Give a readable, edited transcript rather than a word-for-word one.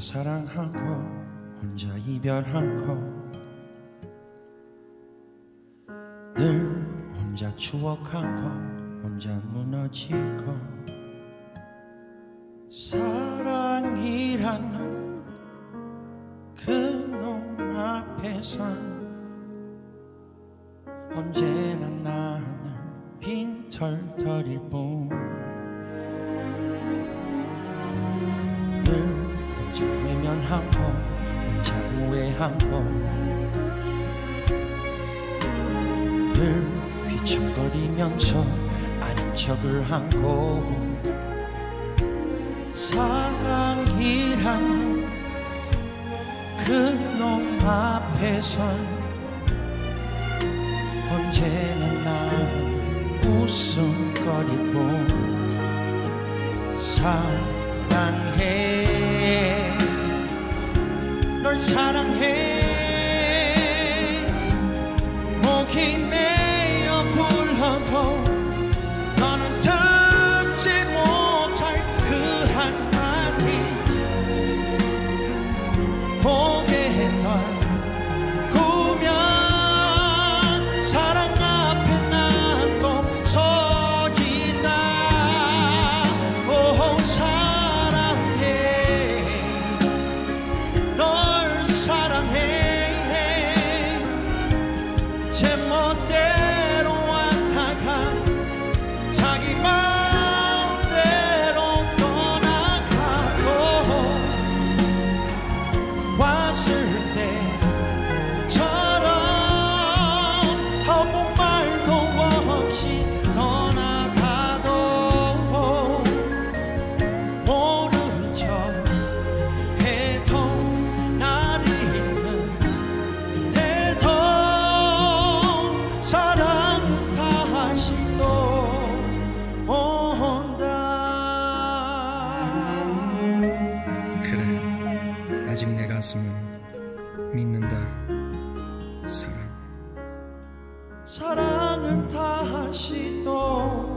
사랑하고 혼자 이별하고 늘 혼자 추억하고 혼자 무너지고 사랑이라는 그놈 앞에선 언제나 나는 빈털터릴 뿐 늘 혼자 외면하고 혼자 우회하고 늘 휘청거리면서 아닌 척을 하고 사랑이란 그놈 앞에선 언제나 난 웃음거릴 뿐 사랑해 널 사랑해 목이 메어 불러도 너는 듣지 못할 그 한마디 고개에 널 구면 사랑 앞에 난 또 서있다 오 사랑해 널 사랑해 제 멋대로 왔다가 자기 마음대로 떠나가도 왔을 때처럼 아무 말도 없이 떠나가도 모른 척 해도 날 잊는데도 사랑은 다시 또 온다. 그래, 아직 내 가슴은 믿는다. 사랑은 다시 또